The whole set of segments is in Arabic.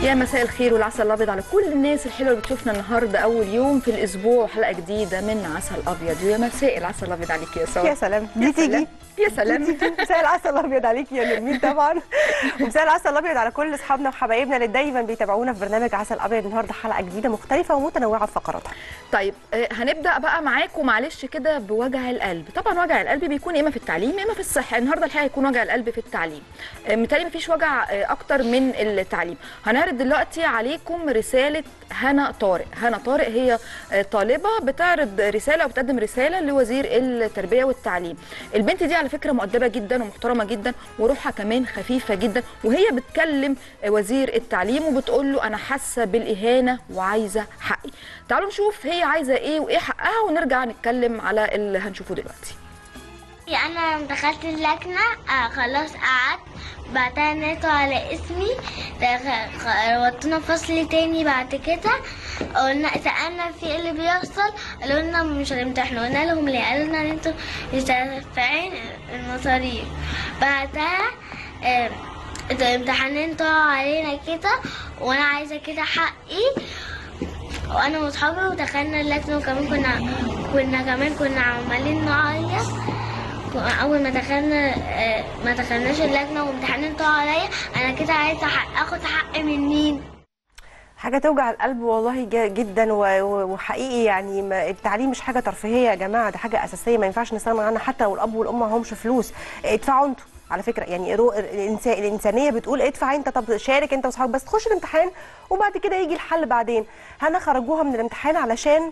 يا مساء الخير والعسل الابيض على كل الناس الحلوه اللي بتشوفنا النهارده اول يوم في الاسبوع وحلقه جديده من عسل ابيض. ويا مساء العسل الابيض عليك يا ساره. يا سلام دي تيجي يا سلام. مساء العسل الابيض عليك يا نرمين طبعا، ومساء العسل الابيض على كل اصحابنا وحبايبنا اللي دايما بيتابعونا في برنامج عسل ابيض. النهارده حلقه جديده مختلفه ومتنوعه في فقراتها. طيب هنبدا بقى معاكم معلش كده بوجع القلب. طبعا وجع القلب بيكون اما في التعليم اما في الصحه. النهارده الحقيقه هيكون وجع القلب في التعليم. متهيألي مفيش وجع اكتر من التعليم. هنعرض دلوقتي عليكم رساله هنا طارق. هنا طارق هي طالبه بتعرض رساله او بتقدم رساله لوزير التربيه والتعليم. البنت دي على فكره مؤدبه جدا ومحترمه جدا وروحها كمان خفيفه جدا، وهي بتكلم وزير التعليم وبتقول له انا حاسه بالاهانه وعايزه حقي. تعالوا نشوف هي عايزه ايه وايه حقها ونرجع نتكلم على اللي هنشوفه دلوقتي. انا دخلت اللجنه خلاص قعدت، بعدها نادوا على اسمي، ودونا فصل تاني. بعد كده قلنا سالنا في اللي بيحصل، قالوا لنا مش هنمتحنوا. قلنا لهم ليه؟ قالوا لنا ان انتوا مش دافعين المصاريف. بعدها الامتحانين طلعوا علينا كده، وانا عايزه كده حقي وانا واصحابي. ودخلنا اللجنه وكمان كنا عمالين نعيط. اول ما دخلناش اللجنه وامتحانين طلعوا عليا. انا كده عايزه اخد حقي من مين؟ حاجه توجع القلب والله جدا وحقيقي. يعني التعليم مش حاجه ترفيهيه يا جماعه، ده حاجه اساسيه ما ينفعش نستغنى عنها. حتى لو الاب والام ما همش فلوس ادفعوا انتوا على فكره. يعني الانسانيه بتقول ادفع انت، طب شارك انت واصحابك بس تخش الامتحان وبعد كده يجي الحل بعدين. هنا خرجوها من الامتحان علشان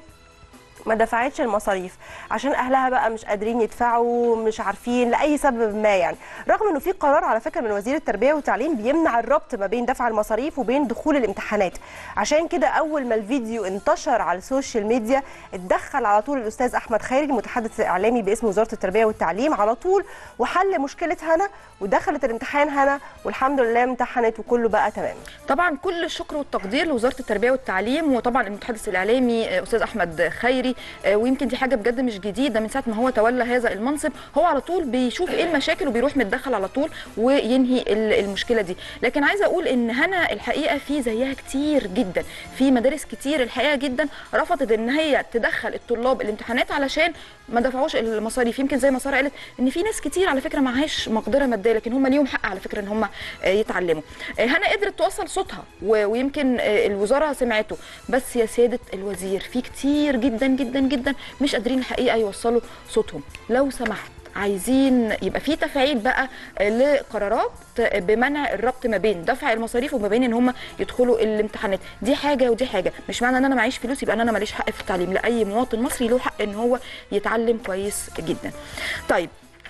ما دفعتش المصاريف، عشان اهلها بقى مش قادرين يدفعوا، مش عارفين لاي سبب ما. يعني رغم انه في قرار على فكره من وزير التربيه والتعليم بيمنع الربط ما بين دفع المصاريف وبين دخول الامتحانات. عشان كده اول ما الفيديو انتشر على السوشيال ميديا اتدخل على طول الاستاذ احمد خيري المتحدث الاعلامي باسم وزاره التربيه والتعليم على طول وحل مشكله هنا، ودخلت الامتحان هنا والحمد لله امتحنت وكله بقى تمام. طبعا كل الشكر والتقدير لوزاره التربيه والتعليم وطبعا المتحدث الاعلامي استاذ احمد خيري. ويمكن دي حاجه بجد مش جديده، من ساعه ما هو تولى هذا المنصب هو على طول بيشوف ايه المشاكل وبيروح متدخل على طول وينهي المشكله دي. لكن عايزه اقول ان هنا الحقيقه في زيها كتير جدا، في مدارس كتير الحقيقه جدا رفضت ان هي تدخل الطلاب الامتحانات علشان ما دفعوش المصاريف. يمكن زي ما ساره قالت ان في ناس كتير على فكره معهاش مقدره ماديه، لكن هم ليهم حق على فكره ان هم يتعلموا. هنا قدرت توصل صوتها ويمكن الوزاره سمعته، بس يا سياده الوزير في كتير جدا جدا جدا مش قادرين الحقيقه يوصلوا صوتهم. لو سمحت عايزين يبقى في تفعيل بقى لقرارات بمنع الربط ما بين دفع المصاريف وما بين ان هم يدخلوا الامتحانات. دي حاجه ودي حاجه، مش معنى ان انا معيش فلوس يبقى انا ماليش حق في التعليم. لا، اي مواطن مصري له حق ان هو يتعلم كويس جدا. طيب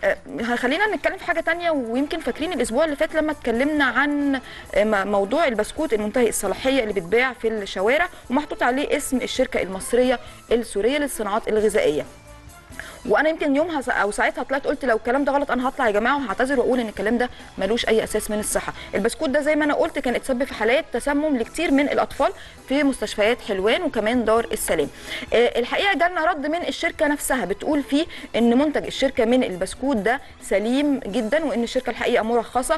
خلينا نتكلم في حاجه تانية. ويمكن فاكرين الاسبوع اللي فات لما اتكلمنا عن موضوع البسكوت المنتهي الصلاحيه اللي بيتباع في الشوارع ومحطوط عليه اسم الشركه المصريه السوريه للصناعات الغذائيه. وانا يمكن يومها او ساعتها طلعت قلت لو الكلام ده غلط انا هطلع يا جماعه وهعتذر واقول ان الكلام ده ملوش اي اساس من الصحه. البسكوت ده زي ما انا قلت كان اتسبب في حالات تسمم لكتير من الاطفال في مستشفيات حلوان وكمان دار السلام. الحقيقه جالنا رد من الشركه نفسها بتقول فيه ان منتج الشركه من البسكوت ده سليم جدا، وان الشركه الحقيقه مرخصه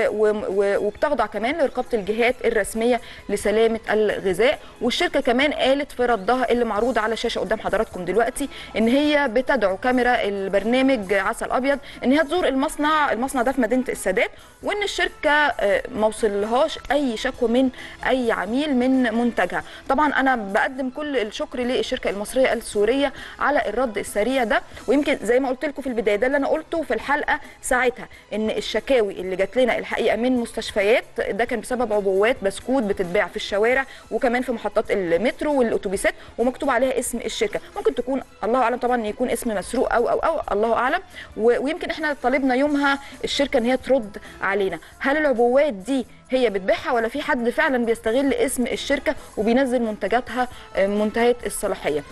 وبتخضع كمان لرقابه الجهات الرسميه لسلامه الغذاء. والشركه كمان قالت في ردها اللي معروض على الشاشه قدام حضراتكم دلوقتي ان هي بتدعو كاميرا البرنامج عسل ابيض ان هي تزور المصنع ده في مدينه السادات، وان الشركه ما وصلهاش اي شكوى من اي عميل من منتجها. طبعا انا بقدم كل الشكر للشركه المصريه السوريه على الرد السريع ده. ويمكن زي ما قلت لكم في البدايه ده اللي انا قلته في الحلقه ساعتها، ان الشكاوي اللي جات لنا الحقيقه من مستشفيات ده كان بسبب عبوات بسكوت بتتباع في الشوارع وكمان في محطات المترو والاتوبيسات ومكتوب عليها اسم الشركه. ممكن تكون الله اعلم طبعا يكون اسم مسروق او الله اعلم. ويمكن احنا طالبنا يومها الشركه ان هي ترد علينا، هل العبوات دي هي بتبيعها ولا في حد فعلا بيستغل اسم الشركه وبينزل منتجاتها منتهيه الصلاحيه؟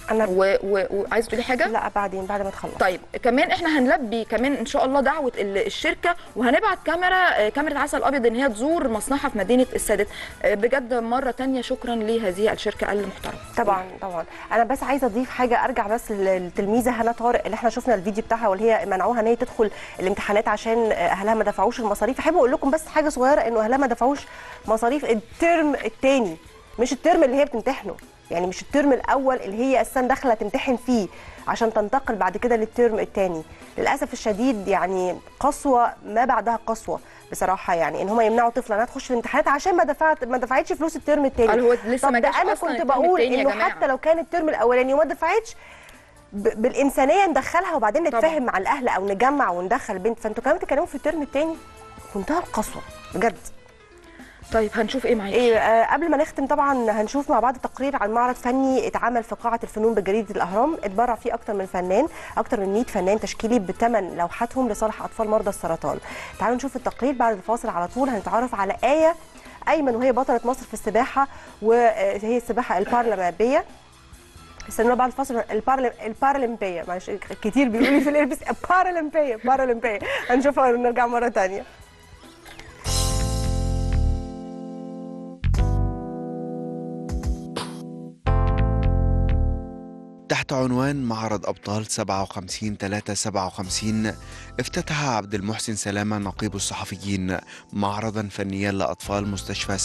انا وعايزه تقولي حاجه؟ لا بعدين بعد ما تخلص. طيب كمان احنا هنلبي كمان ان شاء الله دعوه الشركه، وهنبعت كاميرا عسل ابيض ان هي تزور مصنعها في مدينه السادات. بجد مره ثانيه شكرا لهذه الشركه المحترمه. طبعا انا بس عايزه اضيف حاجه، ارجع بس للتلميذه هنا طارق اللي احنا شفنا الفيديو بتاعها واللي هي منعوها ان هي تدخل الامتحانات عشان اهلها ما دفعوش المصاريف. احب اقول لكم بس حاجه صغيره، انه اهلها ما دفعوش مصاريف الترم الثاني، مش الترم اللي هي بتمتحنه، يعني مش الترم الاول اللي هي اساسا داخله تمتحن فيه عشان تنتقل بعد كده للترم الثاني. للاسف الشديد يعني قسوه ما بعدها قسوه بصراحه، يعني ان هم يمنعوا طفله انها تخش الامتحانات عشان ما دفعتش فلوس الترم الثاني. هو لسه ما جاش انا اصلا كنت الترم بقول التاني يا انه جماعة. حتى لو كان الترم الاولاني وما دفعتش بالانسانيه ندخلها وبعدين نتفاهم مع الاهل او نجمع وندخل البنت، فانتوا كمان بتتكلموا في الترم الثاني منتهى القسوه بجد. طيب هنشوف ايه معاكي؟ قبل ما نختم طبعا هنشوف مع بعض تقرير عن معرض فني اتعمل في قاعه الفنون بجريده الاهرام، اتبرع فيه اكتر من 100 فنان تشكيلي بثمان لوحاتهم لصالح اطفال مرضى السرطان. تعالوا نشوف التقرير بعد الفاصل على طول. هنتعرف على آية ايمن وهي بطله مصر في السباحه، وهي السباحه البارالمبيه. استنوا بعد الفاصل. البارالمبيه، معلش كتير بيقولوا لي في الاربس بارالمبيه. هنشوفها ونرجع مره ثانيه. تحت عنوان معرض أبطال 57-3-57 افتتح عبد المحسن سلامة نقيب الصحفيين معرضا فنيا لأطفال مستشفى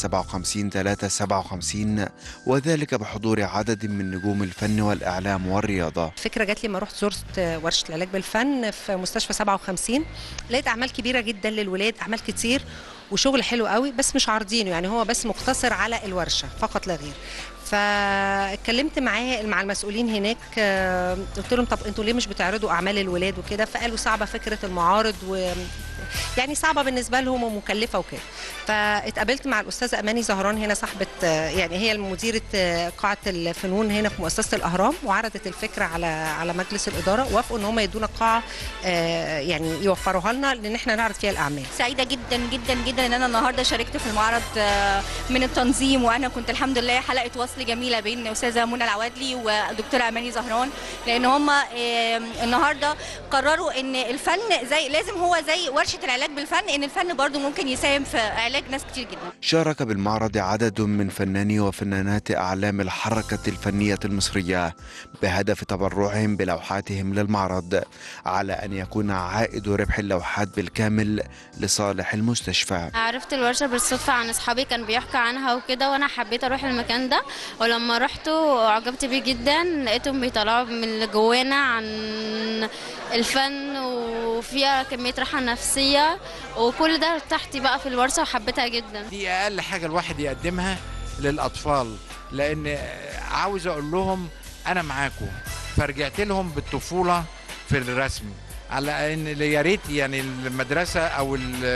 57-3-57، وذلك بحضور عدد من نجوم الفن والإعلام والرياضة. الفكرة جات لي لما رحت زرت ورشة العلاج بالفن في مستشفى 57، لقيت أعمال كبيرة جدا للولاد، أعمال كتير وشغل حلو قوي، بس مش عارضينه، يعني هو بس مقتصر على الورشة فقط لا غير. فاتكلمت مع المسؤولين هناك، قلت لهم طب انتوا ليه مش بتعرضوا اعمال الولاد وكده؟ فقالوا صعبه فكره المعارض، يعني صعبه بالنسبه لهم ومكلفه وكده. فاتقابلت مع الاستاذه اماني زهران هنا، صاحبه يعني هي مديره قاعه الفنون هنا في مؤسسه الاهرام، وعرضت الفكره على مجلس الاداره، وافقوا ان هم يدونا قاعه يعني يوفروها لنا لان احنا نعرض فيها الاعمال. سعيده جدا جدا جدا ان انا النهارده شاركت في المعرض من التنظيم، وانا كنت الحمد لله حلقه وصل جميله بين استاذه منى العوادلي ودكتوره اماني زهران، لان هم النهارده قرروا ان الفن لازم هو زي ورشه العلاج بالفن، ان الفن برضو ممكن يساهم في علاج ناس كتير جدا. شارك بالمعرض عدد من فناني وفنانات أعلام الحركة الفنية المصرية بهدف تبرعهم بلوحاتهم للمعرض، على أن يكون عائد ربح اللوحات بالكامل لصالح المستشفى. عرفت الورشة بالصدفة عن أصحابي كان بيحكوا عنها وكده، وأنا حبيت أروح المكان ده، ولما رحته أعجبت بيه جدا. لقيتهم بيطلعوا من اللي جوانا عن الفن، وفيها كمية راحة نفسية، وكل ده ارتحت بقى في الورشة وحبيتها جدا. دي أقل حاجة الواحد يقدمها للأطفال، لأن عاوز أقول لهم أنا معاكم. فرجعت لهم بالطفولة في الرسم، على ان يا ريت يعني المدرسه او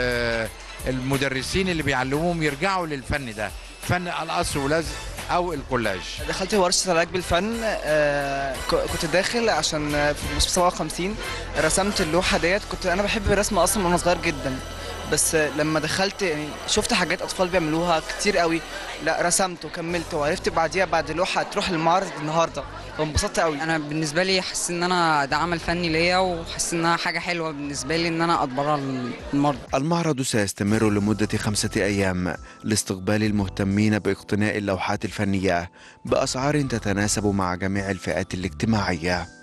المدرسين اللي بيعلموهم يرجعوا للفن ده، فن القص ولزق او الكولاج. دخلت ورشه العلاج بالفن، كنت داخل عشان في المستشفى 57 رسمت اللوحه ديت. كنت انا بحب الرسم اصلا وانا صغير جدا، بس لما دخلت يعني شفت حاجات اطفال بيعملوها كتير قوي، لا رسمت وكملت، وعرفت بعديها بعد اللوحه تروح المعرض النهارده، فانبسطت قوي. انا بالنسبه لي حاسس ان انا ده عمل فني ليا، وحاسس انها حاجه حلوه بالنسبه لي ان انا اتبرع للمرضى. المعرض سيستمر لمده 5 أيام لاستقبال المهتمين باقتناء اللوحات الفنيه باسعار تتناسب مع جميع الفئات الاجتماعيه.